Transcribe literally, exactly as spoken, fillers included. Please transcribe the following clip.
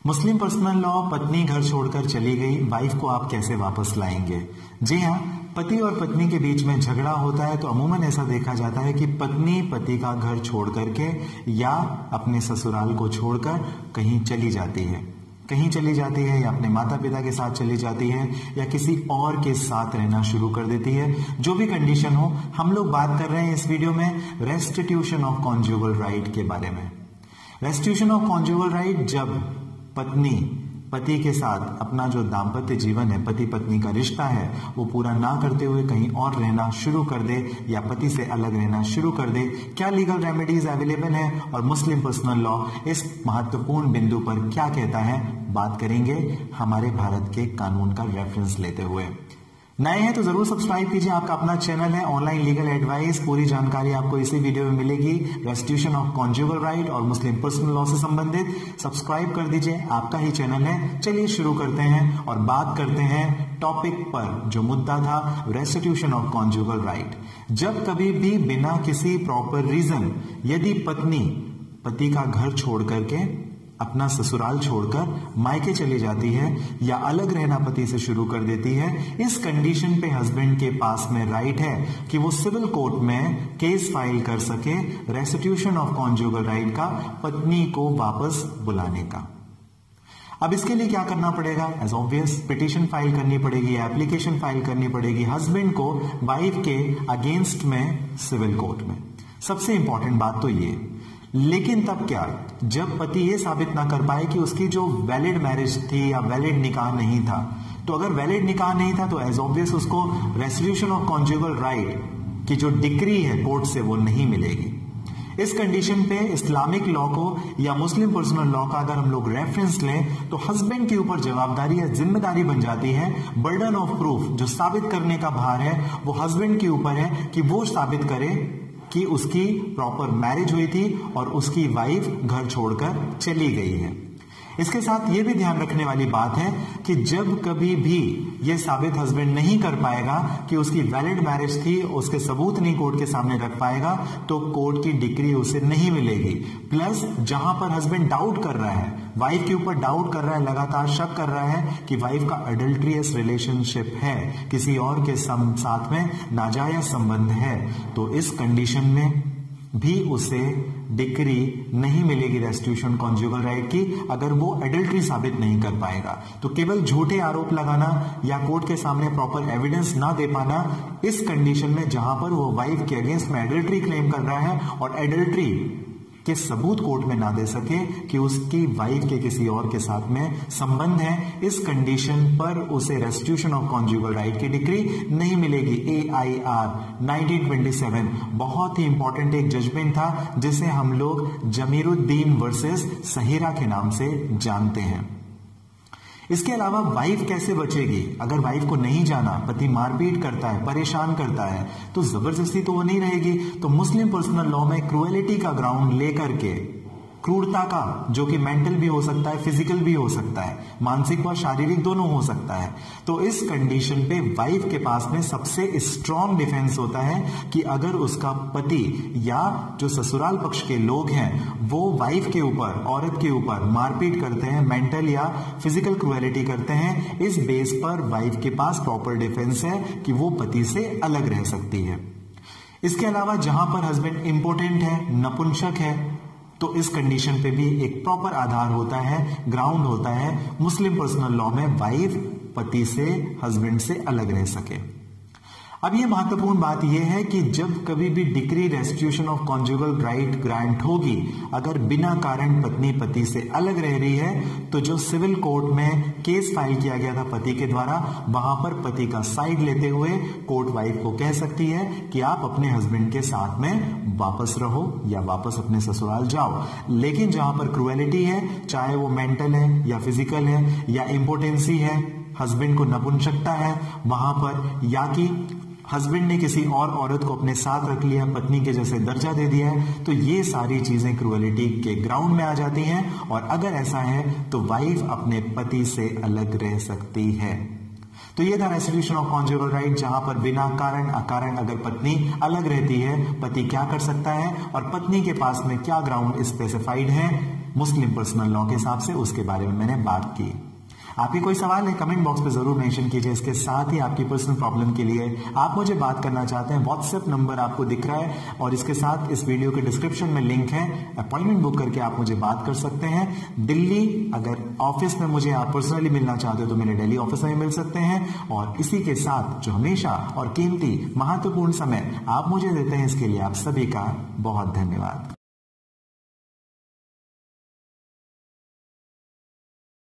मुस्लिम personal law, पत्नी घर छोड़कर चली गई, वाइफ को आप कैसे वापस लाएंगे? जी हाँ, पति और पत्नी के बीच में झगड़ा होता है तो अमूमन ऐसा देखा जाता है कि पत्नी पति का घर छोड़ करके या अपने ससुराल को छोड़कर कहीं चली जाती है कहीं चली जाती है या अपने माता पिता के साथ चली जाती है या किसी और के साथ रहना शुरू कर देती है। जो भी कंडीशन हो, हम लोग बात कर रहे हैं इस वीडियो में रेस्टिट्यूशन ऑफ कॉन्जुगल राइट के बारे में। रेस्टिट्यूशन ऑफ कॉन्जुगल राइट, जब पत्नी पति के साथ अपना जो दाम्पत्य जीवन है, पति पत्नी का रिश्ता है, वो पूरा ना करते हुए कहीं और रहना शुरू कर दे या पति से अलग रहना शुरू कर दे, क्या लीगल रेमेडीज अवेलेबल है और मुस्लिम पर्सनल लॉ इस महत्वपूर्ण बिंदु पर क्या कहता है, बात करेंगे हमारे भारत के कानून का रेफरेंस लेते हुए। नए हैं तो जरूर सब्सक्राइब कीजिए, आपका अपना चैनल है ऑनलाइन लीगल एडवाइस। पूरी जानकारी आपको इसी वीडियो में मिलेगी, रेस्टिट्यूशन ऑफ कॉन्जुगल राइट और मुस्लिम पर्सनल लॉ से संबंधित। सब्सक्राइब कर दीजिए, आपका ही चैनल है। चलिए शुरू करते हैं और बात करते हैं टॉपिक पर जो मुद्दा था, रेस्टिट्यूशन ऑफ कॉन्जुगल राइट। जब कभी भी बिना किसी प्रॉपर रीजन यदि पत्नी पति का घर छोड़ करके, अपना ससुराल छोड़कर मायके चली जाती है या अलग रहना पति से शुरू कर देती है, इस कंडीशन पे हस्बैंड के पास में राइट है कि वो सिविल कोर्ट में केस फाइल कर सके रेस्टिट्यूशन ऑफ कॉन्जुगल राइट का, पत्नी को वापस बुलाने का। अब इसके लिए क्या करना पड़ेगा? एज ऑब्वियस पिटीशन फाइल करनी पड़ेगी, एप्लीकेशन फाइल करनी पड़ेगी हस्बैंड को वाइफ के अगेंस्ट में सिविल कोर्ट में। सबसे इंपॉर्टेंट बात तो ये, लेकिन तब क्या, जब पति ये साबित ना कर पाए कि उसकी जो वैलिड मैरिज थी या वैलिड निकाह नहीं था, तो अगर वैलिड निकाह नहीं था तो एज ऑब्वियस उसको रेस्टिट्यूशन ऑफ कॉन्जुगल राइट की जो डिक्री है कोर्ट से वो नहीं मिलेगी। इस कंडीशन पे इस्लामिक लॉ को या मुस्लिम पर्सनल लॉ का अगर हम लोग रेफरेंस लें तो हस्बैंड के ऊपर जवाबदारी या जिम्मेदारी बन जाती है, बर्डन ऑफ प्रूफ, जो साबित करने का भार है वो हस्बैंड के ऊपर है कि वो साबित करे कि उसकी प्रॉपर मैरिज हुई थी और उसकी वाइफ घर छोड़कर चली गई है। इसके साथ ये भी ध्यान रखने वाली बात है कि जब कभी भी ये साबित हस्बैंड नहीं कर पाएगा कि उसकी वैलिड मैरिज थी, उसके सबूत नहीं कोर्ट के सामने रख पाएगा, तो कोर्ट की डिक्री उसे नहीं मिलेगी। प्लस जहां पर हस्बैंड डाउट कर रहा है, वाइफ के ऊपर डाउट कर रहा है, लगातार शक कर रहा है कि वाइफ का अडल्ट्रियस रिलेशनशिप है, किसी और के साथ में नाजायज संबंध है, तो इस कंडीशन में भी उसे डिक्री नहीं मिलेगी रेस्टिट्यूशन कॉन्जुगल राइट की, अगर वो एडल्ट्री साबित नहीं कर पाएगा। तो केवल झूठे आरोप लगाना या कोर्ट के सामने प्रॉपर एविडेंस ना दे पाना, इस कंडीशन में जहां पर वो वाइफ के अगेंस्ट में एडल्ट्री क्लेम कर रहा है और एडल्ट्री के सबूत कोर्ट में ना दे सके कि उसकी वाइफ के किसी और के साथ में संबंध है, इस कंडीशन पर उसे रेस्टिट्यूशन ऑफ कॉन्जुगल राइट की डिक्री नहीं मिलेगी। A I R nineteen twenty seven बहुत ही इंपॉर्टेंट एक जजमेंट था जिसे हम लोग जमीरुद्दीन वर्सेस सहीरा के नाम से जानते हैं। इसके अलावा वाइफ कैसे बचेगी? अगर वाइफ को नहीं जाना, पति मारपीट करता है, परेशान करता है, तो जबरदस्ती तो वो नहीं रहेगी। तो मुस्लिम पर्सनल लॉ में क्रुएलिटी का ग्राउंड लेकर के, क्रूरता का, जो कि मेंटल भी हो सकता है, फिजिकल भी हो सकता है, मानसिक व शारीरिक दोनों हो सकता है, तो इस कंडीशन पे वाइफ के पास में सबसे स्ट्रॉन्ग डिफेंस होता है कि अगर उसका पति या जो ससुराल पक्ष के लोग हैं वो वाइफ के ऊपर, औरत के ऊपर मारपीट करते हैं, मेंटल या फिजिकल क्रुएलिटी करते हैं, इस बेस पर वाइफ के पास प्रॉपर डिफेंस है कि वो पति से अलग रह सकती है। इसके अलावा जहां पर हस्बैंड इंपोर्टेंट है, नपुंसक है, तो इस कंडीशन पे भी एक प्रॉपर आधार होता है, ग्राउंड होता है मुस्लिम पर्सनल लॉ में, वाइफ पति से, हस्बैंड से अलग रह सके। अब ये महत्वपूर्ण बात यह है कि जब कभी भी decree restitution of conjugal right grant होगी, अगर बिना कारण पत्नी पति से अलग रह रही है, तो जो सिविल कोर्ट में केस फाइल किया गया था पति के द्वारा, वहां पर पति का साइड लेते हुए कोर्ट वाइफ को कह सकती है कि आप अपने हस्बैंड के साथ में वापस रहो या वापस अपने ससुराल जाओ। लेकिन जहां पर क्रुएलिटी है, चाहे वो मेंटल है या फिजिकल है या इम्पोर्टेंसी है, हस्बैंड को नपुंसकता है, वहां पर या कि हस्बैंड ने किसी और औरत को अपने साथ रख लिया, पत्नी के जैसे दर्जा दे दिया है, तो ये सारी चीजें क्रुएलिटी के ग्राउंड में आ जाती हैं। और अगर ऐसा है तो वाइफ अपने पति से अलग रह सकती है। तो ये था रेस्टिट्यूशन ऑफ कॉन्जुगल राइट, जहां पर बिना कारण अकारण अगर पत्नी अलग रहती है, पति क्या कर सकता है और पत्नी के पास में क्या ग्राउंड स्पेसिफाइड है मुस्लिम पर्सनल लॉ के हिसाब से, उसके बारे में मैंने बात की। आपकी कोई सवाल है कमेंट बॉक्स पे जरूर मेंशन कीजिए। इसके साथ ही आपकी पर्सनल प्रॉब्लम के लिए आप मुझे बात करना चाहते हैं, व्हाट्सएप नंबर आपको दिख रहा है और इसके साथ इस वीडियो के डिस्क्रिप्शन में लिंक है, अपॉइंटमेंट बुक करके आप मुझे बात कर सकते हैं। दिल्ली अगर ऑफिस में मुझे आप पर्सनली मिलना चाहते हो तो मेरे दिल्ली ऑफिस में मिल सकते हैं। और इसी के साथ जो हमेशा और कीमती महत्वपूर्ण समय आप मुझे देते हैं, इसके लिए आप सभी का बहुत धन्यवाद।